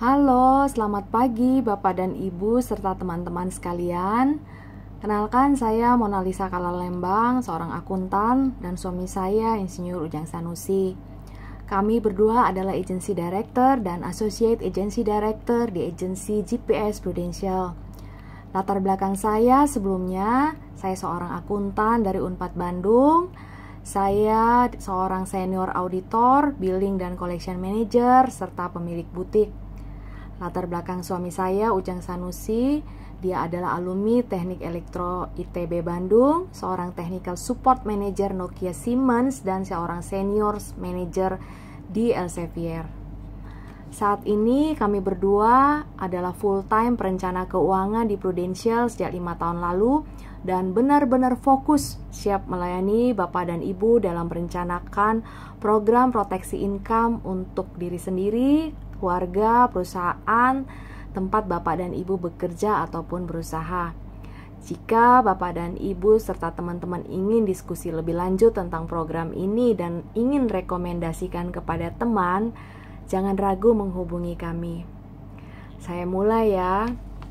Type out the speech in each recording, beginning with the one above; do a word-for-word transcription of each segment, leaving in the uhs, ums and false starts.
Halo, selamat pagi Bapak dan Ibu serta teman-teman sekalian. Kenalkan, saya Mona Lisa Kalalembang, seorang akuntan, dan suami saya Insinyur Ujang Sanusi. Kami berdua adalah Agency Director dan Associate Agency Director di agensi G P S Prudential. Latar belakang saya sebelumnya, saya seorang akuntan dari Unpad Bandung. Saya seorang senior auditor, billing dan collection manager, serta pemilik butik. Latar belakang suami saya, Ujang Sanusi, dia adalah alumni Teknik Elektro I T B Bandung, seorang technical support manager Nokia Siemens, dan seorang senior manager di Elsevier. Saat ini kami berdua adalah full-time perencana keuangan di Prudential sejak lima tahun lalu dan benar-benar fokus siap melayani Bapak dan Ibu dalam merencanakan program proteksi income untuk diri sendiri, keluarga, perusahaan, tempat Bapak dan Ibu bekerja ataupun berusaha. Jika Bapak dan Ibu serta teman-teman ingin diskusi lebih lanjut tentang program ini dan ingin rekomendasikan kepada teman, jangan ragu menghubungi kami. Saya mulai ya.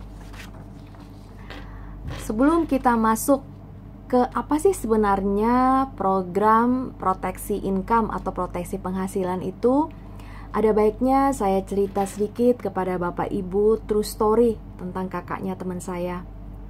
Sebelum kita masuk ke apa sih sebenarnya program proteksi income atau proteksi penghasilan itu, ada baiknya saya cerita sedikit kepada Bapak Ibu true story tentang kakaknya teman saya.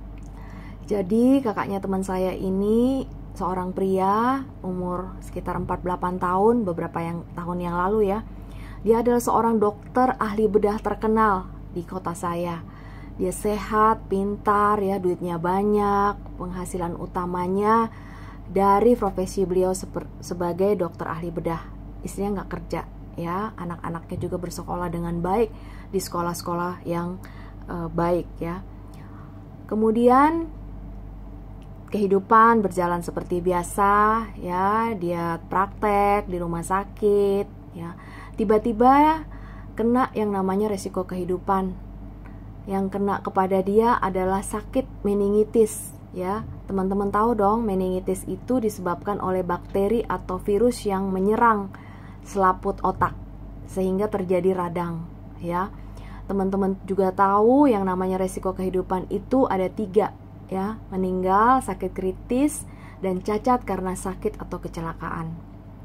Jadi kakaknya teman saya ini seorang pria umur sekitar empat puluh delapan tahun, beberapa yang tahun yang lalu ya. Dia adalah seorang dokter ahli bedah terkenal di kota saya. Dia sehat, pintar ya, duitnya banyak, penghasilan utamanya dari profesi beliau sebagai dokter ahli bedah. Istrinya nggak kerja ya, anak-anaknya juga bersekolah dengan baik di sekolah-sekolah yang uh, baik ya. Kemudian kehidupan berjalan seperti biasa ya, dia praktek di rumah sakit ya. Tiba-tiba kena yang namanya resiko kehidupan. Yang kena kepada dia adalah sakit meningitis ya. Teman-teman tahu dong, meningitis itu disebabkan oleh bakteri atau virus yang menyerang selaput otak sehingga terjadi radang ya. Teman-teman juga tahu yang namanya resiko kehidupan itu ada tiga ya, meninggal, sakit kritis, dan cacat karena sakit atau kecelakaan.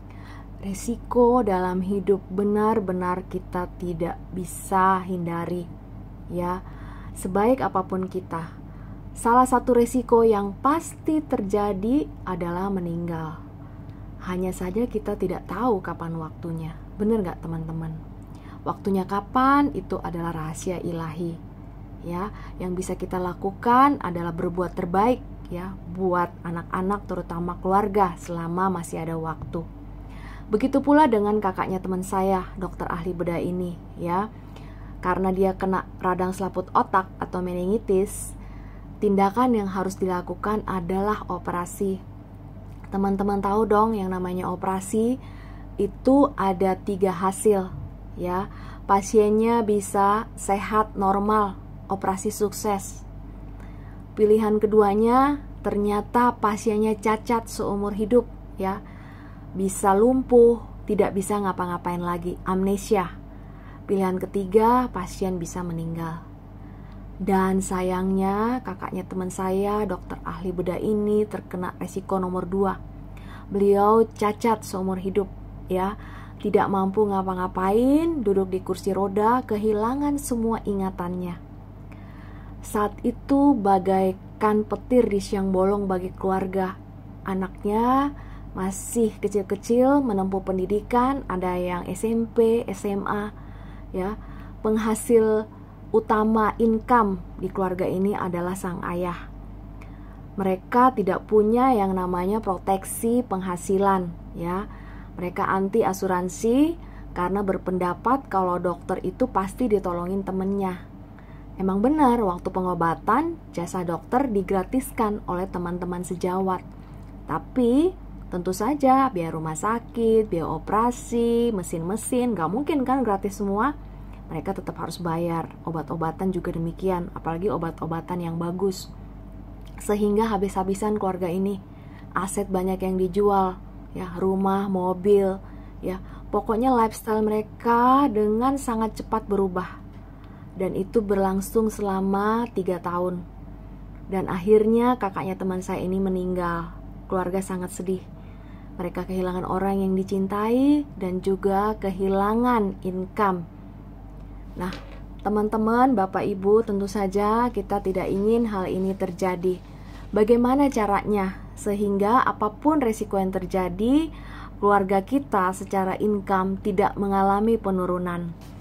Resiko dalam hidup benar-benar kita tidak bisa hindari ya, sebaik apapun kita. Salah satu resiko yang pasti terjadi adalah meninggal. Hanya saja kita tidak tahu kapan waktunya. Benar gak teman-teman? Waktunya kapan itu adalah rahasia ilahi ya. Yang bisa kita lakukan adalah berbuat terbaik ya, buat anak-anak terutama keluarga selama masih ada waktu. Begitu pula dengan kakaknya teman saya, dokter ahli bedah ini ya. Karena dia kena radang selaput otak atau meningitis, tindakan yang harus dilakukan adalah operasi. Teman-teman tahu dong yang namanya operasi itu ada tiga hasil ya. Pasiennya bisa sehat normal, operasi sukses. Pilihan keduanya ternyata pasiennya cacat seumur hidup ya. Bisa lumpuh, tidak bisa ngapa-ngapain lagi, amnesia. Pilihan ketiga, pasien bisa meninggal. Dan sayangnya kakaknya teman saya, dokter ahli bedah ini terkena resiko nomor dua. Beliau cacat seumur hidup ya, tidak mampu ngapa-ngapain, duduk di kursi roda, kehilangan semua ingatannya. Saat itu bagaikan petir di siang bolong bagi keluarga. Anaknya masih kecil-kecil menempuh pendidikan, ada yang S M P, S M A ya. Penghasil utama income di keluarga ini adalah sang ayah. Mereka tidak punya yang namanya proteksi penghasilan ya. Mereka anti asuransi karena berpendapat kalau dokter itu pasti ditolongin temennya. Emang benar, waktu pengobatan jasa dokter digratiskan oleh teman-teman sejawat. Tapi tentu saja biaya rumah sakit, biaya operasi, mesin-mesin, gak mungkin kan gratis semua. Mereka tetap harus bayar. Obat-obatan juga demikian, apalagi obat-obatan yang bagus. Sehingga habis-habisan keluarga ini. Aset banyak yang dijual, ya, rumah, mobil, ya. Pokoknya lifestyle mereka dengan sangat cepat berubah. dan itu berlangsung selama tiga tahun. Dan akhirnya kakaknya teman saya ini meninggal. Keluarga sangat sedih. Mereka kehilangan orang yang dicintai dan juga kehilangan income. Nah, teman-teman, Bapak Ibu, tentu saja kita tidak ingin hal ini terjadi. Bagaimana caranya sehingga apapun resiko yang terjadi, keluarga kita secara income tidak mengalami penurunan?